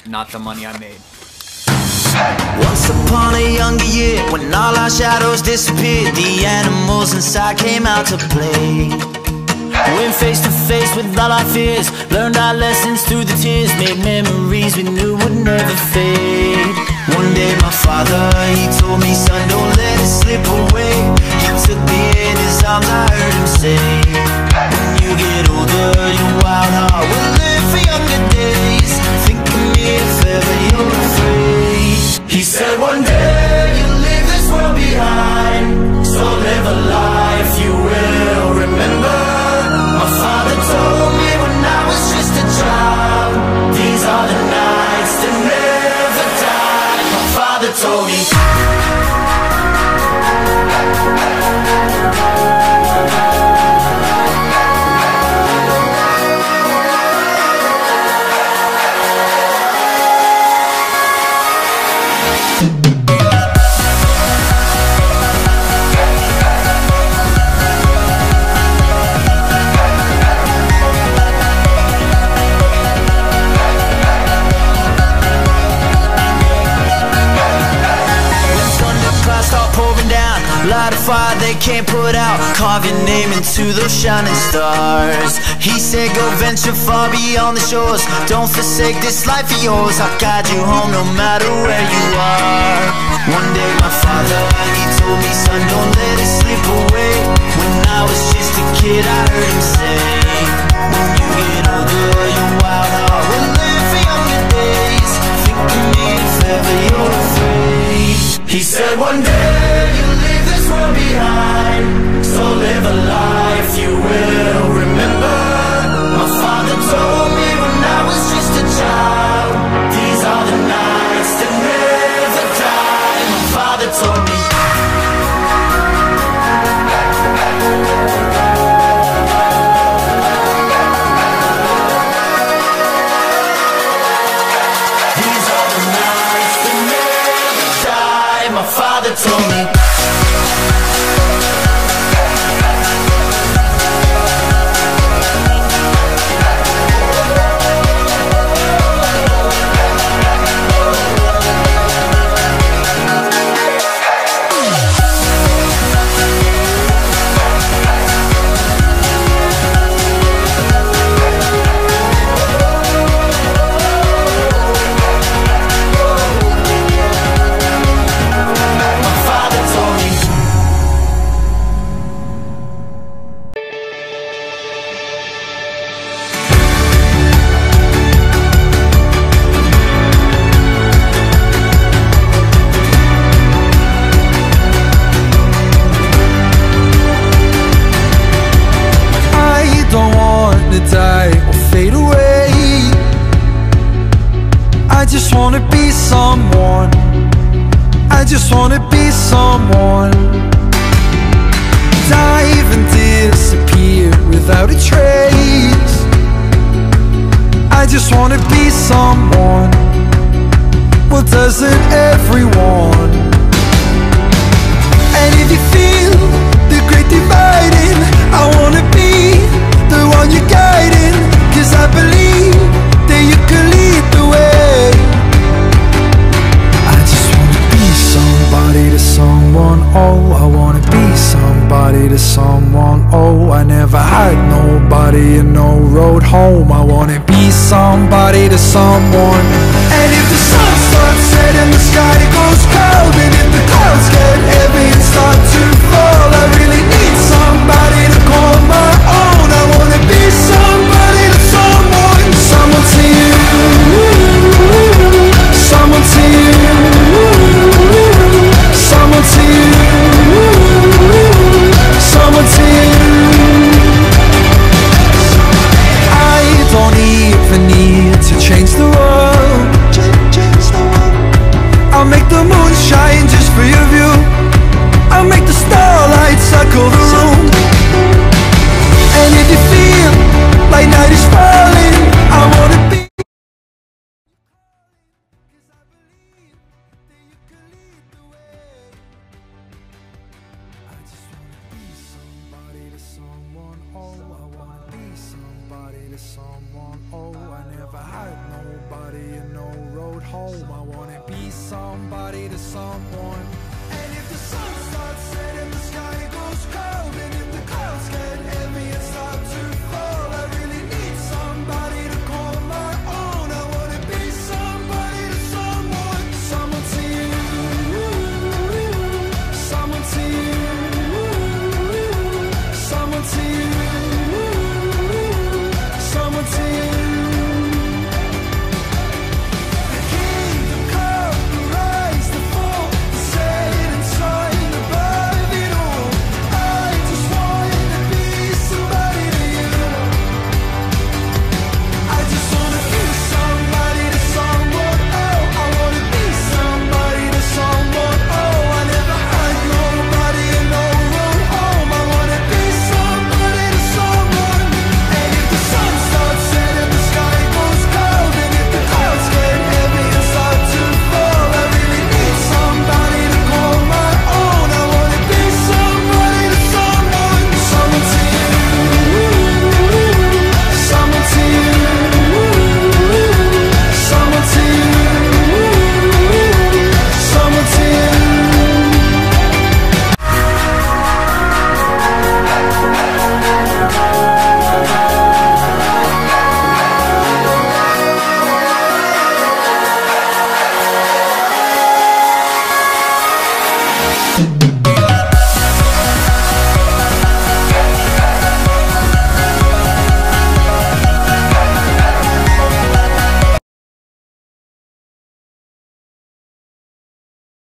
not the money I made. Once upon a younger year, when all our shadows disappeared, the animals inside came out to play. Went face to face with all our fears, learned our lessons through the tears, made memories we knew would never fade. One day my father, he told me, son, don't let it slip away. He took me in his arms, I heard him say, when you get older, your wild heart will live for younger days. Think of me if ever you're afraid. He said one day you'll leave this world behind, so live a life you will remember. My father told me when I was just a child, these are the nights that never die. My father told me. Light a fire they can't put out, carve your name into those shining stars. He said go venture far beyond the shores, don't forsake this life of yours. I'll guide you home no matter where you are. One day my father, he told me, son, don't let it slip away. When I was just a kid I heard him say, when you get older your wild heart will live for younger days. Think of me if ever you're afraid. He said one day you'll leave this world behind, so live a life you will remember. My father told me when I was just a child, these are the nights that never die. My father told me. These are the nights that never die. My father told me. Die or fade away. I just wanna be someone. I just wanna be someone. Dive and disappear without a trace. I just wanna be someone. Well, doesn't everyone? And if you feel the great dividing, I wanna be the one you're guiding, 'cause I believe that you can lead the way. I just wanna be somebody to someone, oh, I wanna be somebody to someone, oh, I never had nobody and no road home. I wanna be somebody to someone. And if the sun starts setting, the sky goes cold, and if the clouds get heavy and start to fall, I really need somebody to call my own. I wanna be somebody to someone. Someone to you, someone to you, someone to you, someone to you. I don't even need to change the world. I'll make the moon shine just for your view. I'll make the starlight circle the room. And if you feel like night is falling, I wanna be. I just wanna be somebody to someone, oh, I wanna be somebody to someone, oh, I never had nobody and no road. home. I wanna be somebody to someone. And if the sun starts setting, the sky goes cold,